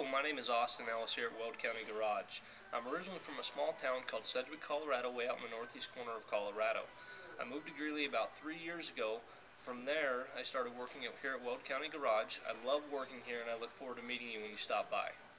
Hello, my name is Austin Ellis here at Weld County Garage. I'm originally from a small town called Sedgwick, Colorado, way out in the northeast corner of Colorado. I moved to Greeley about 3 years ago. From there, I started working here at Weld County Garage. I love working here and I look forward to meeting you when you stop by.